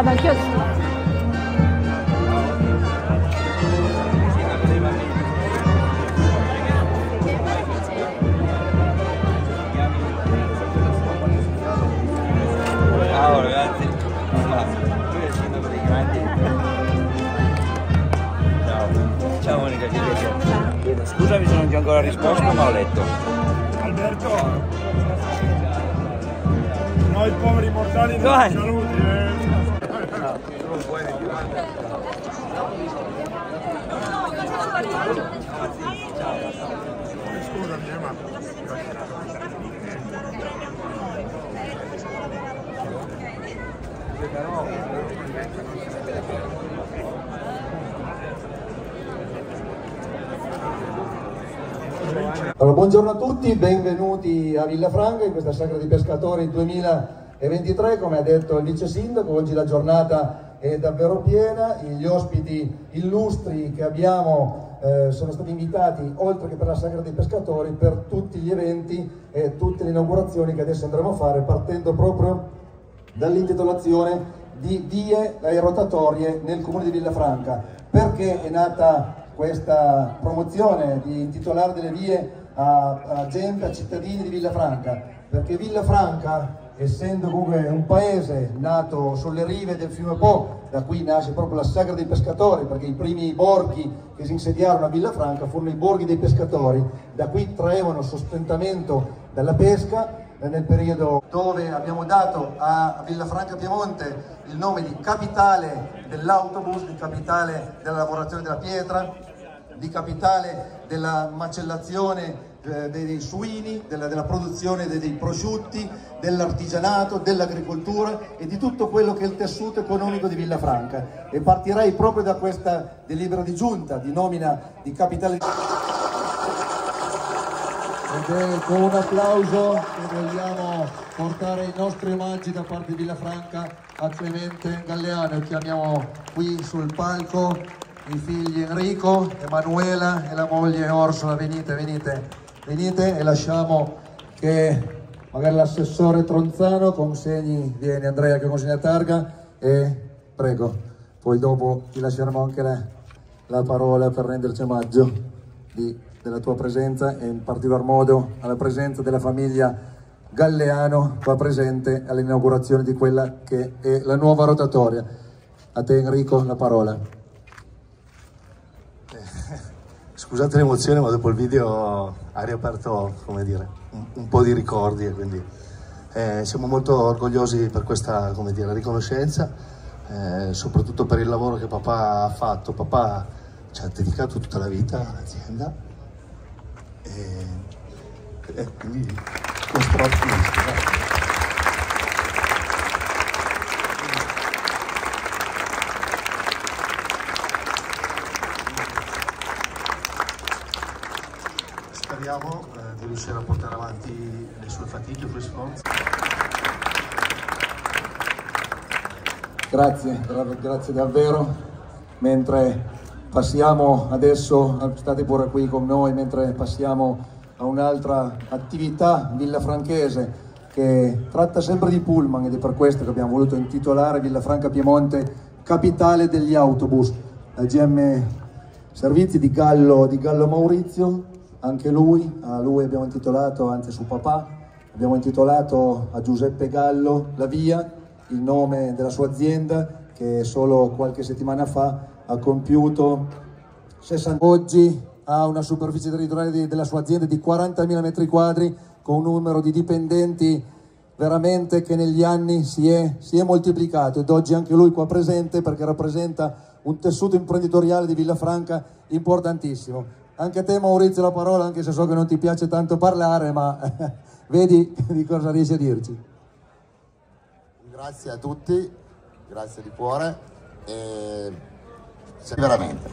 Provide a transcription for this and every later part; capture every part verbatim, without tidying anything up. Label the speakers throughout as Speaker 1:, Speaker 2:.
Speaker 1: Vado anch'io.
Speaker 2: Ciao ragazzi, qui è il sindaco dei grandi. Ciao, ciao Monica, che piacere. Scusami se non ti ho ancora risposto, ma ho letto.
Speaker 3: Alberto, noi poveri mortali non
Speaker 2: Dai.
Speaker 3: saluti, eh.
Speaker 2: Non puoi
Speaker 3: Scusami, eh, ma...
Speaker 4: Allora, buongiorno a tutti, benvenuti a Villafranca in questa Sagra dei Pescatori duemilaventitré. Come ha detto il vice sindaco, oggi la giornata è davvero piena, gli ospiti illustri che abbiamo eh, sono stati invitati, oltre che per la Sagra dei Pescatori, per tutti gli eventi e tutte le inaugurazioni che adesso andremo a fare, partendo proprio dall'intitolazione di vie aerotatorie nel comune di Villafranca. Perché è nata questa promozione di intitolare delle vie a, a gente, a cittadini di Villafranca? Perché Villafranca, essendo comunque un paese nato sulle rive del fiume Po, da cui nasce proprio la Sagra dei Pescatori, perché i primi borghi che si insediarono a Villafranca furono i borghi dei pescatori, da cui traevano sostentamento dalla pesca, nel periodo dove abbiamo dato a Villafranca Piemonte il nome di capitale dell'autobus, di capitale della lavorazione della pietra, di capitale della macellazione eh, dei, dei suini, della, della produzione dei, dei prosciutti, dell'artigianato, dell'agricoltura e di tutto quello che è il tessuto economico di Villafranca. E partirei proprio da questa delibera di giunta di nomina di capitale. Ed è con un applauso che vogliamo portare i nostri omaggi da parte di Villafranca a Clemente Galleano. Chiamiamo qui sul palco i figli Enrico, Emanuela e la moglie Orsola. Venite, venite, venite e lasciamo che magari l'assessore Tronzano consegni, vieni Andrea che consegna la targa e prego, poi dopo ti lasceremo anche la, la parola per renderci omaggio di della tua presenza e in particolar modo alla presenza della famiglia Galleano qua presente all'inaugurazione di quella che è la nuova rotatoria. A te Enrico la parola.
Speaker 5: Eh, scusate l'emozione, ma dopo il video ha riaperto, come dire, un, un po' di ricordi e quindi eh, siamo molto orgogliosi per questa, come dire, riconoscenza, eh, soprattutto per il lavoro che papà ha fatto. Papà ci ha dedicato tutta la vita all'azienda. E, e quindi lo sport speriamo eh, di riuscire a portare avanti le sue fatiche, i suoi sforzi.
Speaker 4: Grazie, grazie davvero. Mentre passiamo adesso, state pure qui con noi, mentre passiamo a un'altra attività villafranchese che tratta sempre di pullman, ed è per questo che abbiamo voluto intitolare Villafranca Piemonte capitale degli autobus. La G M Servizi di Gallo, di Gallo Maurizio, anche lui, a lui abbiamo intitolato, anzi su papà, abbiamo intitolato a Giuseppe Gallo la via, il nome della sua azienda che solo qualche settimana fa ha compiuto sessanta. Oggi ha una superficie territoriale di, della sua azienda di quarantamila metri quadri, con un numero di dipendenti veramente che negli anni si è, si è moltiplicato, ed oggi anche lui qua presente perché rappresenta un tessuto imprenditoriale di Villafranca importantissimo. Anche a te Maurizio la parola, anche se so che non ti piace tanto parlare, ma vedi di cosa riesci a dirci.
Speaker 6: Grazie a tutti, grazie di cuore e veramente.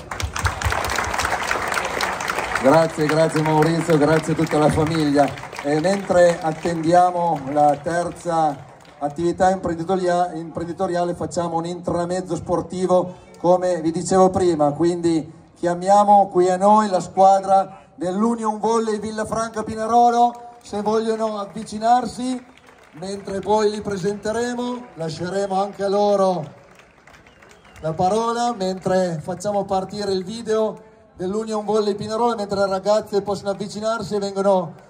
Speaker 4: Grazie, grazie Maurizio, grazie a tutta la famiglia. E mentre attendiamo la terza attività imprenditoriale facciamo un intramezzo sportivo come vi dicevo prima, quindi chiamiamo qui a noi la squadra dell'Union Volley Villafranca Pinerolo, se vogliono avvicinarsi mentre poi li presenteremo, lasceremo anche a loro la parola, mentre facciamo partire il video dell'Union Volley Pinerolo, mentre le ragazze possono avvicinarsi e vengono...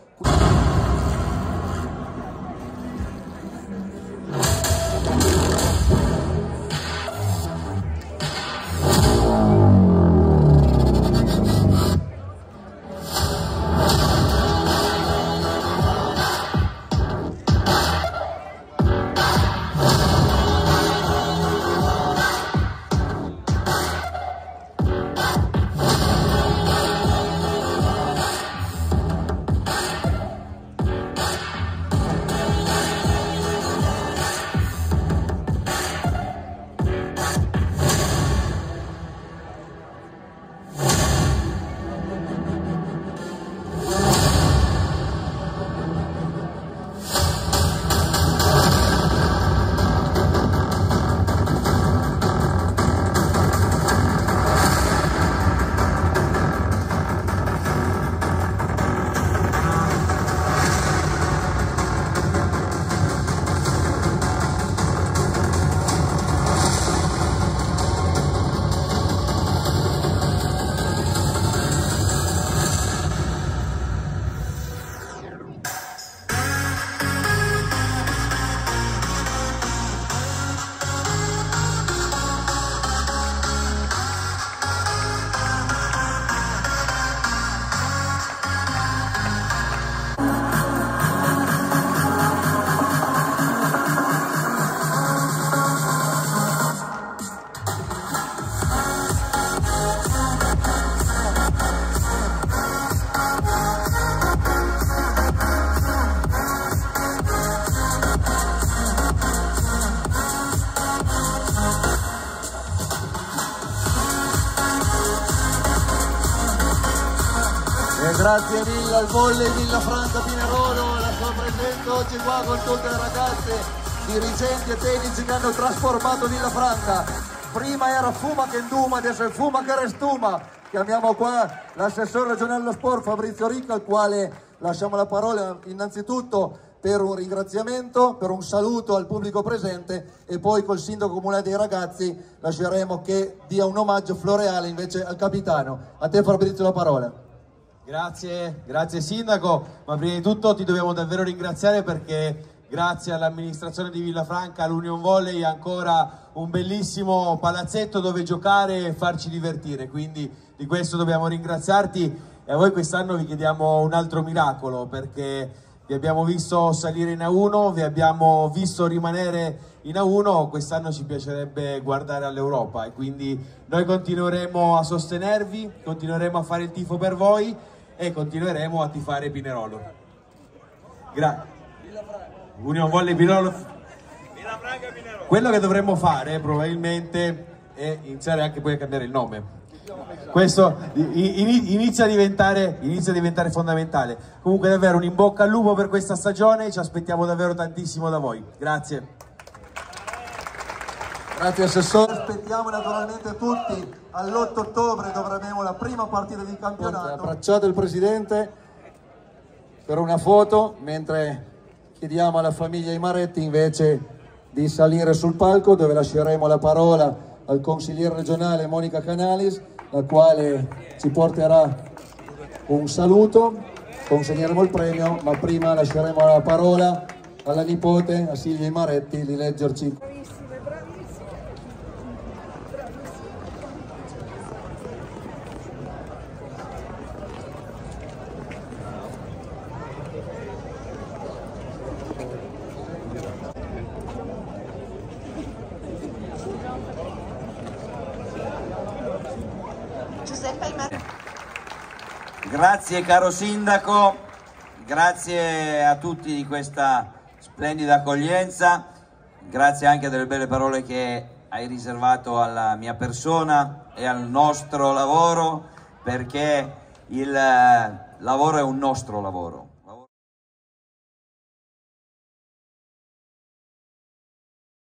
Speaker 4: E grazie mille al Volley Villafranca Pinerolo, la sua presenza oggi qua con tutte le ragazze, dirigenti e tecnici che hanno trasformato Villafranca. Prima era Fuma che Nduma, adesso è Fuma che Restuma. Chiamiamo qua l'assessore regionale allo sport Fabrizio Ricca, al quale lasciamo la parola innanzitutto per un ringraziamento, per un saluto al pubblico presente, e poi col sindaco comunale dei ragazzi lasceremo che dia un omaggio floreale invece al capitano. A te Fabrizio la parola.
Speaker 1: Grazie, grazie sindaco, ma prima di tutto ti dobbiamo davvero ringraziare perché grazie all'amministrazione di Villafranca, all'Union Volley, ancora un bellissimo palazzetto dove giocare e farci divertire, quindi di questo dobbiamo ringraziarti. E a voi quest'anno vi chiediamo un altro miracolo, perché vi abbiamo visto salire in A uno, vi abbiamo visto rimanere in A uno, quest'anno ci piacerebbe guardare all'Europa e quindi noi continueremo a sostenervi, continueremo a fare il tifo per voi e continueremo a tifare Pinerolo. Grazie. Union Volley Pinerolo. Quello che dovremmo fare probabilmente è iniziare anche poi a cambiare il nome. Questo inizia a diventare, inizia a diventare fondamentale. Comunque davvero un in bocca al lupo per questa stagione, ci aspettiamo davvero tantissimo da voi. Grazie.
Speaker 4: Grazie assessore. Aspettiamo naturalmente tutti all'otto ottobre, dove avremo la prima partita di campionato. Abbracciate il presidente per una foto, mentre chiediamo alla famiglia Imaretti invece di salire sul palco, dove lasceremo la parola al consigliere regionale Monica Canalis, la quale ci porterà un saluto, consegneremo il premio, ma prima lasceremo la parola alla nipote, a Silvia Imaretti, di leggerci.
Speaker 2: Grazie caro sindaco, grazie a tutti di questa splendida accoglienza, grazie anche delle belle parole che hai riservato alla mia persona e al nostro lavoro, perché il lavoro è un nostro lavoro.